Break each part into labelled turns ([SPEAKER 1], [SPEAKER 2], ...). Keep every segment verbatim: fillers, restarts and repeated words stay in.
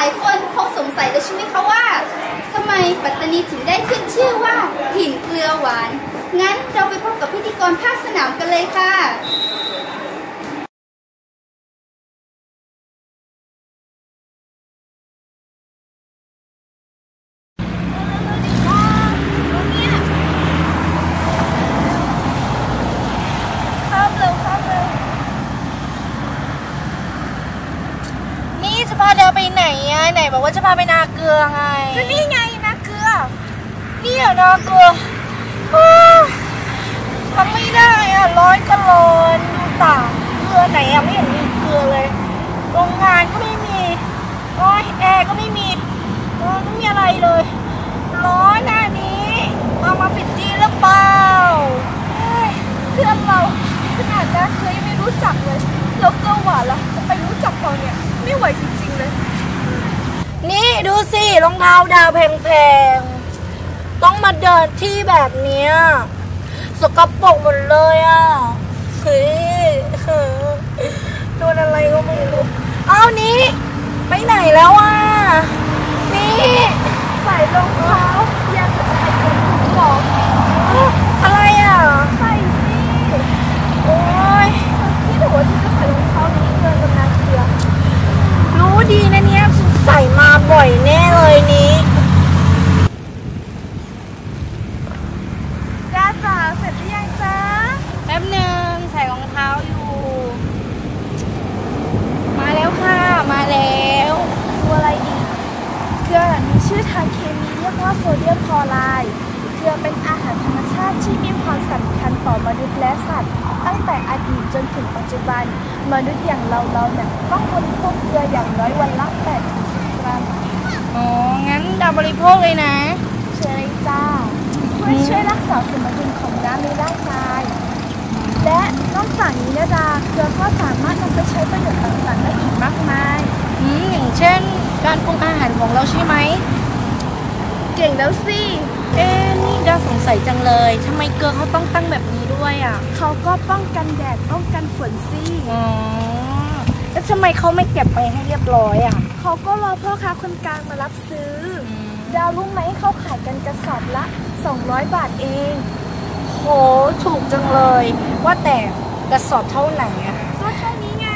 [SPEAKER 1] ายคนคงสงสัยแล้วใช่ไหมคะว่าทำไมปัตตานีถึงได้ขึ้นชื่อว่าถิ่นเกลือหวานงั้นเราไปพบกับพิธีกรภาคสนามกันเลยค่ะ
[SPEAKER 2] จะพาเดินไปไหนอ่ะไหนบอกว่าจะพาไปนาเกลือไง
[SPEAKER 1] ก็นี่ไงนาเกลือ
[SPEAKER 2] นี่เหรอนาเกลือทำไม่ได้อ่ะร้อยก็ร้อนดูต่างเกลือไหนอ่ะไม่เห็นมีเกลือเลยโรงงานก็ไม่มีร้อยแอร์ก็ไม่มีไม่มีอะไรเลยร้อนหน้านี้เอามาปิดจีหรือเปล่า
[SPEAKER 1] เพื่อนเราขนาดนาเกลือยังไม่รู้จักเลยแล้วเกลือหวานล่ะจะไปรู้จักเราเนี่ยไม่ไหวจริงๆเลย
[SPEAKER 2] นี่ดูสิรองเท้าดาวแพงๆต้องมาเดินที่แบบนี้สกปรกหมดเลยอ่ะเฮ้ยโดนอะไรก็ไม่รู้เอานี้ไปไหนแล้วอ่ะนี่
[SPEAKER 1] ใส่รองเท้ายังจะไปคนของ
[SPEAKER 2] อะไรอ่ะ
[SPEAKER 1] ใส่สิ
[SPEAKER 2] โอ้ย
[SPEAKER 1] นี่ถือว่าที่จะใส่รองเท้านี้เกินกับนาเกลือ
[SPEAKER 2] รู้ดีนะเนี่ยใส่มาบ่อยแน่เลยนี้
[SPEAKER 1] จ้าจ๋าเสร็จหรือยังจ๊ะ
[SPEAKER 2] แป๊บนึงใส่รองเท้าอยู่มาแล้วค่ะมาแล้ว
[SPEAKER 1] ดูอะไรดีเกลือมีชื่อทางเคมีเรียกว่าโซเดียมคลอไรด์เกลือเป็นอาหารธรรมชาติที่มีความสำคัญต่อมนุษย์และสัตว์ตั้งแต่อดีตจนถึงปัจจุบันมนุษย์อย่างเราเราเนี่ยต้องบริโภคเกลืออย่างน้อยวันละแปดถึงสิบกรัม
[SPEAKER 2] อ๋องั้นดาบริโภคเลยนะ
[SPEAKER 1] เชิญเลยจ้าเพื่อช่วยรักษาสมดุลของน้ำในร่างกายและนอกจากนี้นะดาเกลือก็สามารถนำไปใช้ประโยชน์ต่างๆได้อีกมากมาย
[SPEAKER 2] อืมอย่างเช่นการปรุงอาหารของเราใช่ไหม
[SPEAKER 1] เก่งแล้วสิ
[SPEAKER 2] เอ๊ะนี่ดาสงสัยจังเลยทำไมเกลือเขาต้องตั้งแบบนี้ด้วยอ่ะ
[SPEAKER 1] เขาก็ป้องกันแดดป้องกันฝนสิ
[SPEAKER 2] อ๋อแล้วทำไมเขาไม่เก็บไปให้เรียบร้อยอ่ะ
[SPEAKER 1] เขาก็รอพ่อค้าคนกลางมารับซื้อดาวรู้ไหมเขาขายกันกระสอบละสองร้อยบาทเอง
[SPEAKER 2] โหถูกจังเลยว่าแต่กระสอบเท่าไหร่อ่ะ
[SPEAKER 1] ก็เท่านี้ไง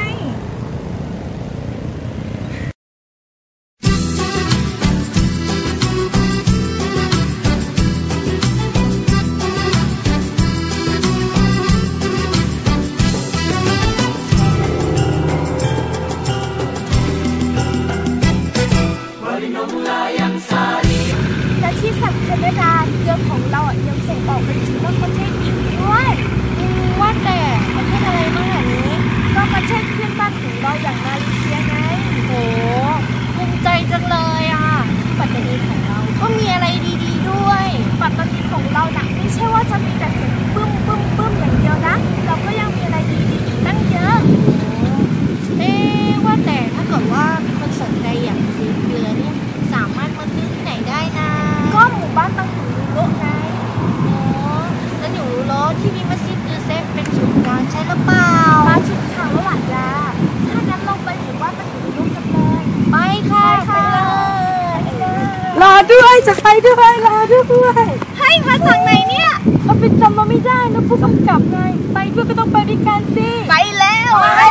[SPEAKER 1] และที่สำคัญนะดาเกลือของเราอ่ะยังส่งออกไปถึงนอกประเทศอีกด้วย
[SPEAKER 2] ว่าแต่ประเทศอะไรบ้างแบบนี้
[SPEAKER 1] ก็ประเทศเพื่อนบ้านของเราอย่างมาเลเซียไง
[SPEAKER 2] โหภูมิใจจังเลยอ่ะปัตตานีของเราก็มีอะไรดีๆด้วย
[SPEAKER 1] ปัตตานีของเราหนักไม่ใช่ว่าจะมีแต่เสียงบึ้มบึ้มบึ้มอย่างเดียวนะเราก็ยังมีอะไรดีๆอีกตั้งเยอะ
[SPEAKER 2] เอ๊ะว่าแต่ถ้าเกิดว่ามีคนสนใจอยากซื้อเกลือเนี่ยสามารถมาซื้อที่ไหนได้นะ
[SPEAKER 1] ก็หมู่บ้านตังหูโลไง
[SPEAKER 2] อ๋อแล้วหนูรู้ที่มีมัสยิดเกลือเซฟเป็นศูนย์กลางใช่หรือเปล่า
[SPEAKER 1] มาถึงทางแล้วหล่ะยาถ้างั้นเราไปหมู่บ้านตังหูโลกันเลย
[SPEAKER 2] ไปค่ะไป
[SPEAKER 1] เลย
[SPEAKER 2] รอด้วยจะไปด้วยรอด้วย
[SPEAKER 1] ให้มาจากไหนเนี่ย
[SPEAKER 2] เราไปจำมาไม่ได้นะผู้กำกับไงไปด้วยก็ต้องไปด้วยกันสิ
[SPEAKER 1] ไปแล้วไป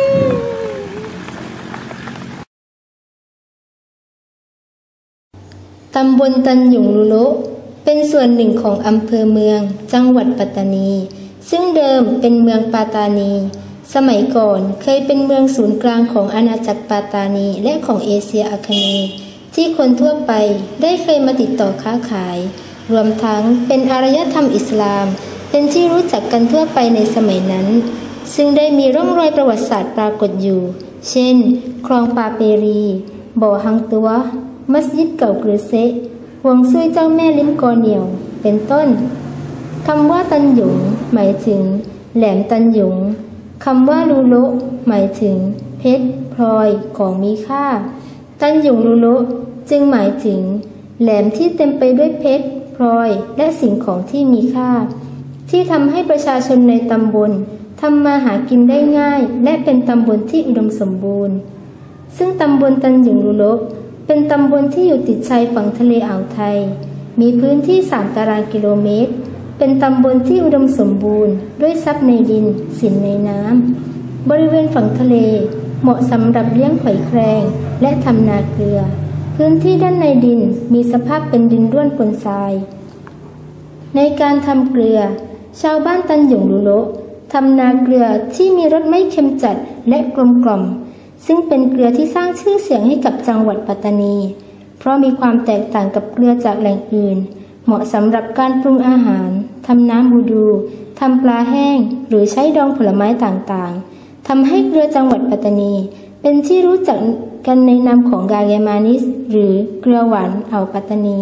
[SPEAKER 3] ตำบลตันหยงลุโลเป็นส่วนหนึ่งของอำเภอเมืองจังหวัดปัตตานีซึ่งเดิมเป็นเมืองปาตานีสมัยก่อนเคยเป็นเมืองศูนย์กลางของอาณาจักรปาตานีและของเอเชียอาคเนย์ที่คนทั่วไปได้เคยมาติดต่อค้าขายรวมทั้งเป็นอารยธรรมอิสลามเป็นที่รู้จักกันทั่วไปในสมัยนั้นซึ่งได้มีร่องรอยประวัติศาสตร์ปรากฏอยู่เช่นคลองปาเปรีบ่อฮังตัวมัสยิดเก่าเกรือเซห่วงซุยเจ้าแม่ลิ้มกอเหนียวเป็นต้นคำว่าตันหยงหมายถึงแหลมตันหยงคำว่าลูโลหมายถึงเพชรพลอยของมีค่าตันหยงลูโลจึงหมายถึงแหลมที่เต็มไปด้วยเพชรพลอยและสิ่งของที่มีค่าที่ทำให้ประชาชนในตำบลทำมาหากินได้ง่ายและเป็นตำบลที่อุดมสมบูรณ์ซึ่งตำบลตันหยงลูโลเป็นตำบลที่อยู่ติดชายฝั่งทะเลอ่าวไทยมีพื้นที่สามตารางกิโลเมตรเป็นตำบลที่อุดมสมบูรณ์ด้วยทรัพย์ในดินสินในน้ำบริเวณฝั่งทะเลเหมาะสำหรับเลี้ยงหอยแครงและทำนาเกลือพื้นที่ด้านในดินมีสภาพเป็นดินร่วนปนทรายในการทำเกลือชาวบ้านตันหยงลุโละทำนาเกลือที่มีรสไม่เค็มจัดและกลมกล่อมซึ่งเป็นเกลือที่สร้างชื่อเสียงให้กับจังหวัดปัตตานีเพราะมีความแตกต่างกับเกลือจากแหล่งอื่นเหมาะสำหรับการปรุงอาหารทำน้ำบูดูทำปลาแห้งหรือใช้ดองผลไม้ต่างๆทำให้เกลือจังหวัดปัตตานีเป็นที่รู้จักกันในนามของกาเกมานิสหรือเกลือหวานอ่าวปัตตานี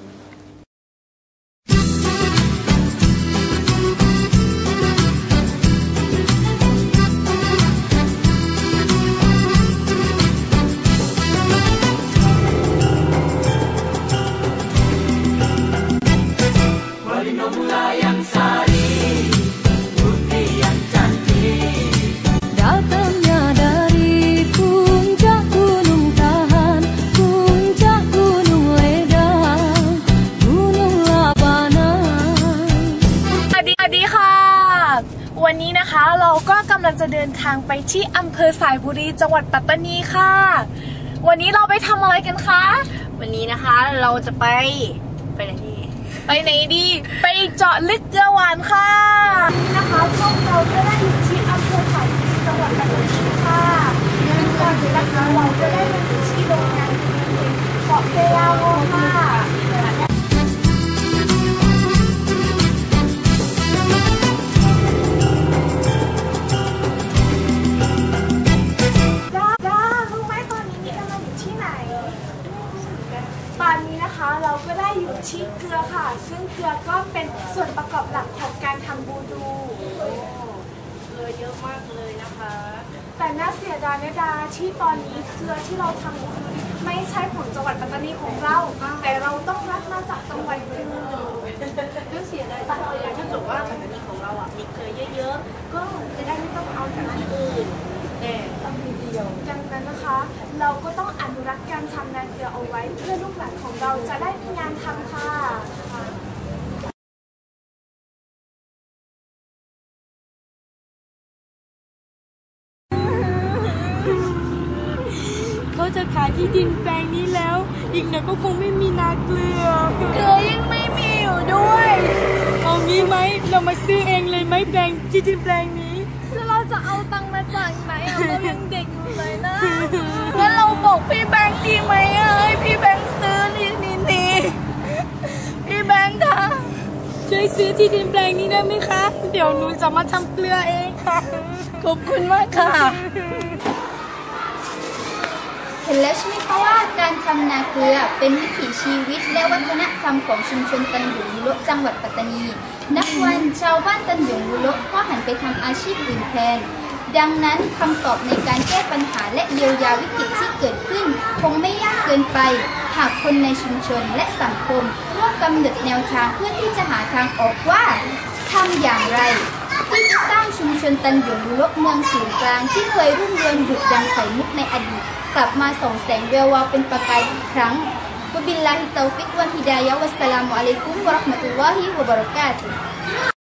[SPEAKER 1] วันนี้นะคะเราก็กำลังจะเดินทางไปที่อำเภอสายบุรีจังหวัดปัตตานีค่ะวันนี้เราไปทำอะไรกันคะวันนี้นะคะเราจะไปไปไหนดีไปไหนดีไปเจาะลึกเกลือหวานค่ะนี่นะคะพวกเราก็ได้อยู่ที่อำเภอสายบุรีจังหวัดปัตตานีค่ะซึ่งตอนนี้นะคะเราก็ได้มาอยู่ที่โรงงานเกาะเซยาโวค่ะตอนนี้นะคะเราก็ได้อยู่ที่เกลือค่ะซึ่งเกลือก็เป็นส่วนประกอบหลักของการทำบูดูเกลือเยอะมากเลยนะคะแต่น่าเสียดายนะดาที่ตอนนี้เกลือที่เราทำบูดูไม่ใช่ของจังหวัดปัตตานีของเราแต่เราต้องรับมาจากจังหวัดอื่นก็เสียดายจังเลยถ้าเกิดว่าปัตตานีของเราอ่ะมีเกลือเยอะๆก็จะได้ไม่ต้องเอาจากที่อื่นแต่ต้องมีเดียวดังนั้นนะคะเราก็ต้องอนุรักษ์การทำนาเกลือเอาไว้เพื่อลูกหลานของเราจะได้มีงานทำค่ะ
[SPEAKER 2] เขาจะขายที่ดินแปลงนี้แล้วอีกหน่อยก็คงไม่มีนาเกลือ
[SPEAKER 1] เกลือยังไม่มีอยู่ด้วย
[SPEAKER 2] เอางี้ไหมเรามาซื้อเองเลยไหมแปลงที่ดินแปลงนี้
[SPEAKER 1] แล้วเราจะเอาตังค์มาจากไหนอ่ะเรายังเด็กอยู่เลยนะงั้นเราบอกพี่แบงค์ดีไหมอ่ะให้พี่แบงค์ซื้อที่ดินนี้พี่แบงค์คะ
[SPEAKER 2] ช่วยซื้อที่ดินแปลงนี้ได้ไหมคะเดี๋ยวหนูจะมาทำเกลือเองค่ะ
[SPEAKER 1] ขอบคุณมากค่ะ
[SPEAKER 3] เห็นแล้วใช่ไหมคะว่าการทำนาเกลือเป็นวิถีชีวิตและวัฒนธรรมของชุมชนตันหยงลุโละจังหวัดปัตตานีนับวันชาวบ้านตันหยงลุโละก็หันไปทำอาชีพอื่นแทนดังนั้นคำตอบในการแก้ปัญหาและเยียวยาวิกฤตที่เกิดขึ้นคงไม่ยากเกินไปหากคนในชุมชนและสังคมร่วมกำหนดแนวทางเพื่อที่จะหาทางออกว่าทำอย่างไรที่จะสร้างชุมชนตันหยงลุโละเมืองศูนย์กลางที่เคยรุ่งเรืองดุจดังไข่มุกในอดีตกลับมาส่องแสงแวววาวเป็นประกายอีกครั้งวะบิลลาฮิตตอฟิกวัลฮิดายะฮ์วัสสลามุอะลัยกุมวะเราะห์มะตุลลอฮิวะบะเราะกาตุฮ์